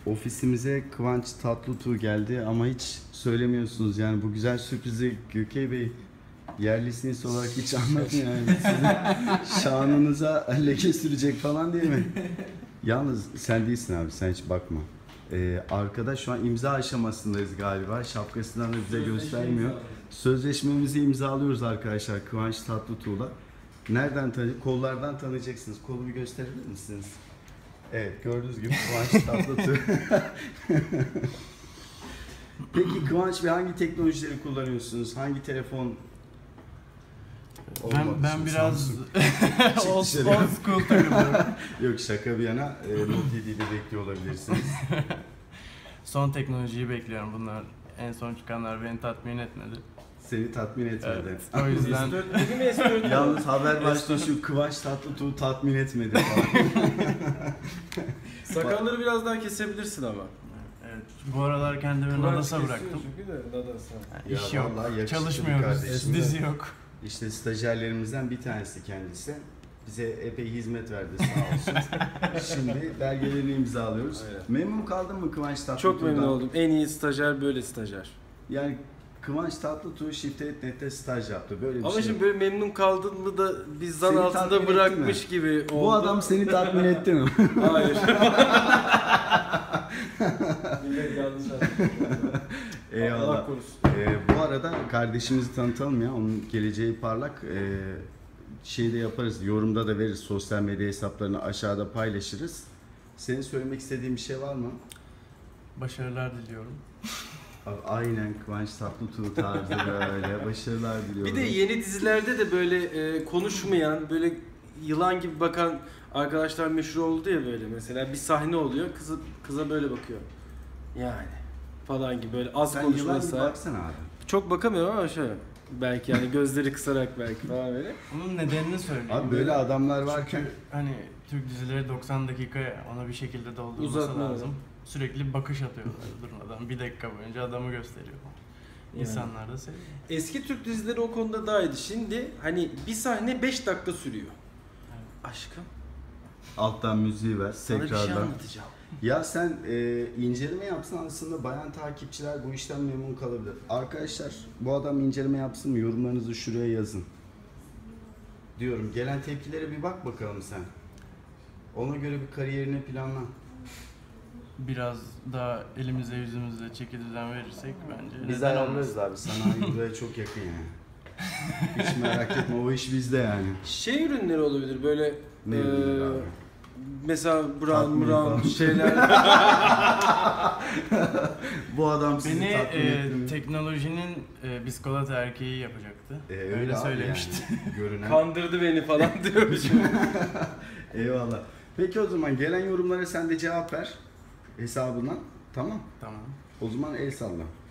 Ofisimize Kıvanç Tatlıtuğ geldi ama hiç söylemiyorsunuz yani bu güzel sürprizi Gökey Bey yerlisiniz olarak hiç anlatmıyor yani. Sizin şanınıza leke sürecek falan değil mi? Yalnız sen değilsin abi, sen hiç bakma. Arkada şu an imza aşamasındayız galiba. Şapkasından da bize göstermiyor. Sözleşmemizi imzalıyoruz arkadaşlar Kıvanç Tatlıtuğ'la. Nereden tanıyacak? Kollardan tanıyacaksınız. Kolu bir gösterebilir misiniz? Evet, gördüğünüz gibi Kıvanç Tatlıtuğ. Peki Kıvanç Bey, hangi teknolojileri kullanıyorsunuz? Hangi telefon? Ben biraz old school takılıyorum. Yok, şaka bir yana, Note 7'yi de bekliyor olabilirsiniz. Son teknolojiyi bekliyorum. Bunlar en son çıkanlar beni tatmin etmedi. Seni tatmin etmedi. Evet, o yüzden yalnız haber başta şu Kıvanç Tatlıtuğ tatmin etmedi falan. Sakalları biraz daha kesebilirsin ama. evet, bu aralar kendimi Nadas'a bıraktım. Çünkü de Nadas'a. Yani iş Ya yok, vallahi yakışıklı bir çalışmıyoruz, kardeşim. dizi yok. İşte stajyerlerimizden bir tanesi kendisi. Bize epey hizmet verdi sağ olsun. Şimdi belgelerini imzalıyoruz. Aynen. Memnun kaldın mı Kıvanç Tatlıtuğ'dan? Çok memnun oldum. En iyi stajyer böyle stajyer. Yani Kıvanç Tatlıtuğ Shift.net'te staj yaptı. Böyle bir Ama şey. şimdi böyle memnun kaldın mı da bir zan Seni altında tatmin bırakmış etti gibi oldu. Bu adam seni tatmin etti mi? Hayır. Millet yanlış anladı. Eyvallah. Allah korusun. Bu arada kardeşimizi tanıtalım ya. Onun geleceği parlak. Şeyde yaparız. Yorumda da veririz. Sosyal medya hesaplarını aşağıda paylaşırız. Senin söylemek istediğin bir şey var mı? Başarılar diliyorum. Abi, aynen Kıvanç Tatlıtuğ tarzı böyle. Başarılar diliyorum. Bir de yeni dizilerde de böyle konuşmayan, böyle yılan gibi bakan arkadaşlar meşhur oldu ya böyle. Mesela bir sahne oluyor, kıza böyle bakıyor. Yani falan gibi böyle az Sen yılan konuşması. gibi baksana abi. Çok bakamıyorum ama şöyle. Belki yani gözleri kısarak belki falan böyle. Bunun nedenini söyleyeyim. Abi böyle adamlar varken Çünkü hani Türk dizileri 90 dakikaya ona bir şekilde doldurması Uzatma lazım. Sürekli bakış atıyorlar durmadan. Bir dakika boyunca adamı gösteriyor. İnsanlar da seviyor. Eski Türk dizileri o konuda daha iyiydi. Şimdi hani bir sahne 5 dakika sürüyor. Evet. Aşkım, alttan müziği ver sana bir şey tekrardan. anlatacağım. Ya sen inceleme yapsan aslında bayan takipçiler bu işten memnun kalabilir. Arkadaşlar, bu adam inceleme yapsın mı? Yorumlarınızı şuraya yazın. Diyorum, gelen tepkilere bir bak bakalım sen. Ona göre bir kariyerini planla. Biraz daha elimize yüzümüze çeki düzen verirsek bence Biz neden ayarlarız abi. Sanayi buraya çok yakın yani. Hiç merak etme, o iş bizde yani. Şey ürünleri olabilir böyle Ne ürünleri abi? mesela Tatmin brown falan. şeyler. Bu adam sizi Beni tatmin etti mi? teknolojinin biskolata erkeği yapacaktı. Öyle abi söylemişti. yani. Görünen. Kandırdı beni falan diyormuş. Eyvallah. Peki o zaman gelen yorumlara sen de cevap ver hesabından. Tamam. Tamam. O zaman el salla.